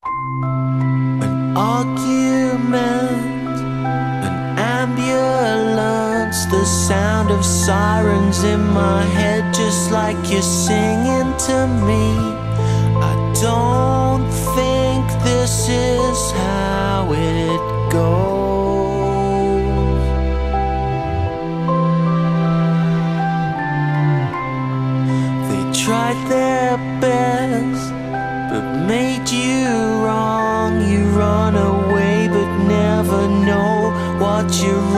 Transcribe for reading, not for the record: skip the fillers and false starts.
An argument, an ambulance, the sound of sirens in my head, just like you're singing to me. I don't think this is how it goes. They tried their best, but made you wrong. You run away but never know what you're